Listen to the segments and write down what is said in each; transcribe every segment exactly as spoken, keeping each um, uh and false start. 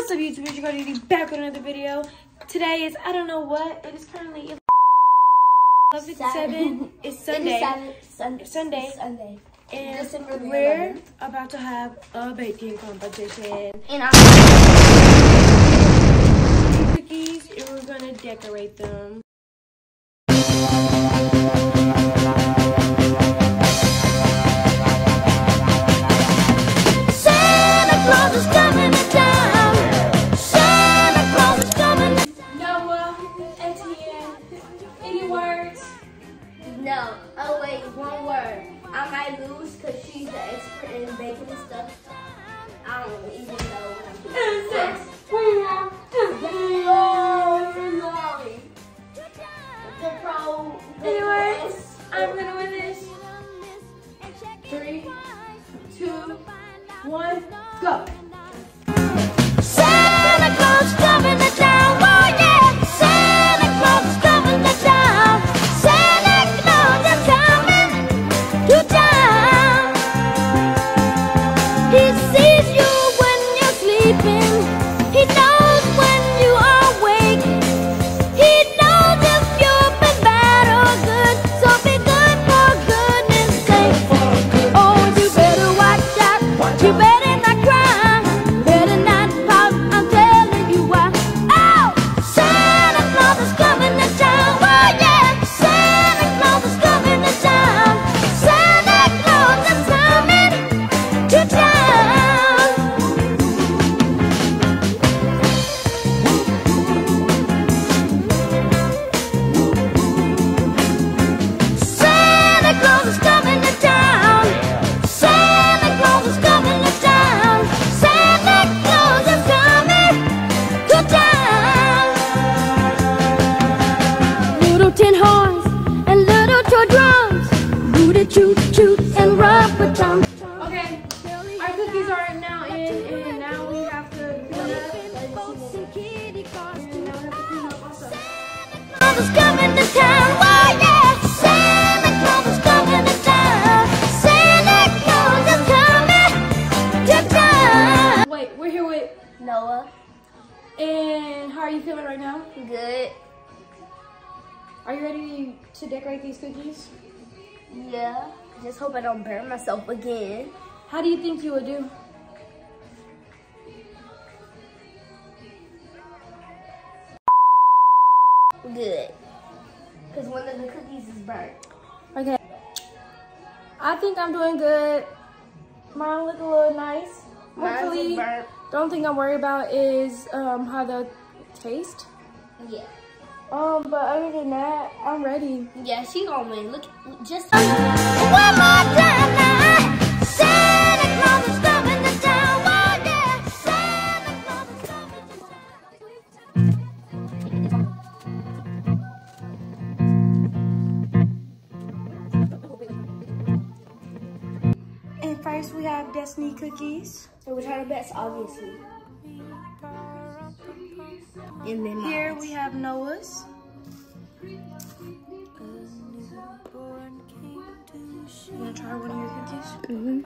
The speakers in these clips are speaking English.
What's up, YouTube? It's your girl Didi back with another video. Today is, I don't know what, it is currently eleven fifty-seven. It's Sunday. It is Sunday. Sunday. Sunday. And December we're about to have a baking competition. And I'm cookies, and we're gonna decorate them. Santa Claus is coming to town. Santa Claus is coming to Noah, Etienne, any words? No. Oh wait, one word. I might lose because she's the expert in baking and stuff. I don't even know what I'm doing. Yes. The pro. Anyways, I'm gonna win this. Three, two, one, go. Santa Claus is coming to town. Oh yeah. Santa Claus is coming to town. Santa Claus is coming to town. He sees you when you're sleeping. He knows when you are awake. He knows if you've been bad or good. So be good for goodness sake. Oh, you better watch out. You better not cry. Better not pout. I'm telling you why. Oh, Santa Claus is coming to town. Oh yeah, Santa Claus is coming to town. Santa Claus is coming to town. Santa Claus is coming to town. Santa Claus is coming to town. Santa Claus is coming to town. Little tin horns and little toy drums, booty choot choot and rubber tongue. Okay, our cookies are now in, and now we have to clean up. And now we have to clean up also. Claus is coming to town. Oh yeah, Santa Claus is coming to town. Santa Claus is coming to town. Wait, we're here with, Noah, and how are you feeling right now? good. Are you ready to decorate these cookies? Yeah, just hope I don't burn myself again. How do you think you would do? Good, because one of the cookies is burnt. Okay. I think I'm doing good. Mine look a little nice. Mine's Hopefully, burnt. the only thing I'm worried about is um, how they'll taste. Yeah. Um, but other than that, I'm ready. Yeah, she gonna win. Look, just one more time now. Santa Claus is coming to town. Oh yeah, Santa Claus is coming to town. And first, we have Destiny cookies. So we try our best, obviously. And then Here mine. we have Noah's. You wanna try one of your cookies? Mm-hmm.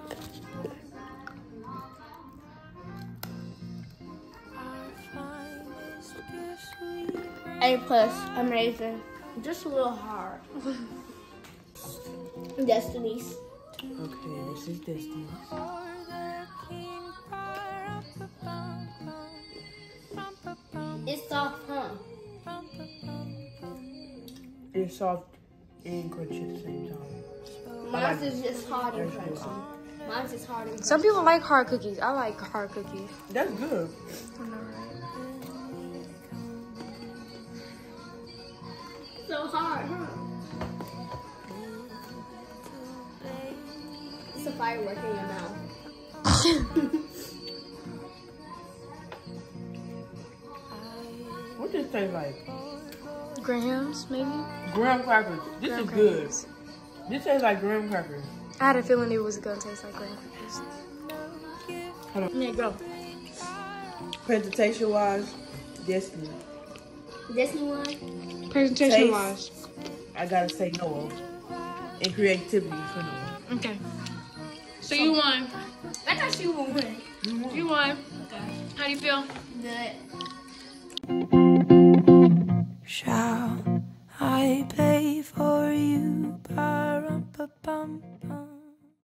A plus, amazing. Just a little hard. Destiny's. Okay, this is Destiny's. It's soft, huh? It's soft and crunchy at the same time. Mine's is just hard and crunchy. Mine's is hard and crunchy. Some people like hard cookies. I like hard cookies. That's good. I know, right? So hard, huh? It's a firework in your mouth. What does it taste like? Grahams, maybe? Graham crackers. This Graham is crackers. good. This tastes like graham crackers. I had a feeling it was gonna taste like graham crackers. Hold on. Yeah, go. Presentation wise, Destiny. Destiny one? Presentation Taste. wise. I gotta say Noah. And creativity for Noah. Okay. So you won. I thought she would win. You won. How do you feel? Do it. Shall I play for you?